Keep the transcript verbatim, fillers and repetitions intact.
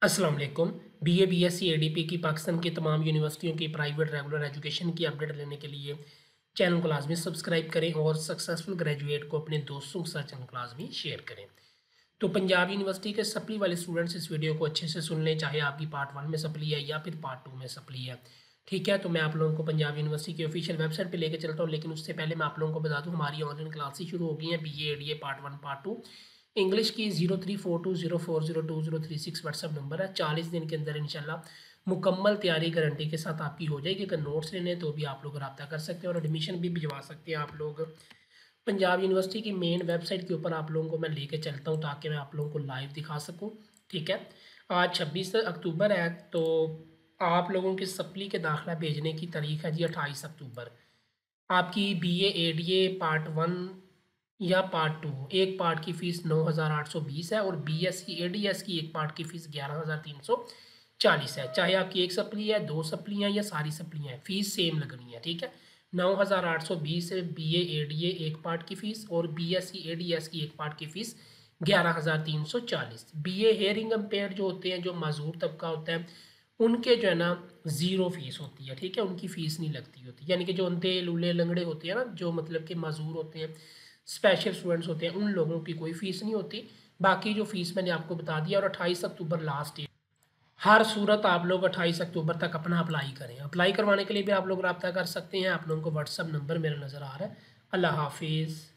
अस्सलाम वालेकुम। BA, BSc, ADP की पाकिस्तान की तमाम यूनिवर्सिटियों की प्राइवेट रेगुलर एजुकेशन की अपडेट लेने के लिए चैनल को लाजमी सब्सक्राइब करें और सक्सेसफुल ग्रेजुएट को अपने दोस्तों के साथ चैनल को लाजमी शेयर करें। तो पंजाब यूनिवर्सिटी के सप्ली वाले स्टूडेंट्स इस वीडियो को अच्छे से सुन लें, चाहे आपकी पार्ट वन में सप्ली है या फिर पार्ट टू में सप्ली है। ठीक है, तो मैं आप लोगों को पंजाब यूनिवर्सिटी की ऑफिशियल वेबसाइट पे लेके चलता हूँ, लेकिन उससे पहले मैं आप लोगों को बता दूँ हमारी ऑनलाइन क्लासेस शुरू हो गई हैं। B A ADA part one part two English की zero three four two zero four zero two zero three six WhatsApp number है। चालीस दिन के अंदर इंशाल्लाह मुकम्मल तैयारी गारंटी के साथ आपकी हो जाएगी। अगर नोट्स लेने तो भी आप लोग रब्ता कर सकते हैं और एडमिशन भी भिजवा सकते हैं आप लोग। पंजाब यूनिवर्सिटी की मेन वेबसाइट के ऊपर आप लोगों को मैं लेके चलता हूँ ताकि मैं आप लोगों को लाइव दिखा सकूँ। ठीक है, आज छब्बीस अक्टूबर है, तो आप लोगों की सप्ली के दाखिला भेजने की तारीख है जी अट्ठाईस अक्टूबर। आपकी B A A D A part one या पार्ट टू एक पार्ट की फ़ीस नौ हज़ार आठ सौ बीस है और B S C A D S की एक पार्ट की फ़ीस ग्यारह हज़ार तीन सौ चालीस है। चाहे आपकी एक सप्ली है, दो सप्ली हैं या सारी सप्लियाँ हैं, फ़ीस सेम लगनी है। ठीक है, नौ हज़ार आठ सौ बीस बी ए ए डी ए एक पार्ट की फ़ीस और B S C A D S की एक पार्ट की फ़ीस ग्यारह हज़ार तीन सौ चालीस। बी ए हेयरिंग इम्पेयर्ड जो होते हैं, जो माजूर तबका होता है, उनके जो है ना ज़ीरो फीस होती है। ठीक है, उनकी फ़ीस नहीं लगती होती, यानी कि जो अंधे लूले लंगड़े होते हैं ना, जो मतलब कि माजूर होते हैं, स्पेशल स्टूडेंट्स होते हैं, उन लोगों की कोई फ़ीस नहीं होती। बाकी जो फ़ीस मैंने आपको बता दिया और अट्ठाईस अक्टूबर लास्ट डेट। हर सूरत आप लोग अट्ठाईस अक्टूबर तक अपना अप्लाई करें। अप्लाई करवाने के लिए भी आप लोग रब्ता कर सकते हैं। आप लोगों को व्हाट्सअप नंबर मेरा नज़र आ रहा है। अल्लाह हाफिज़।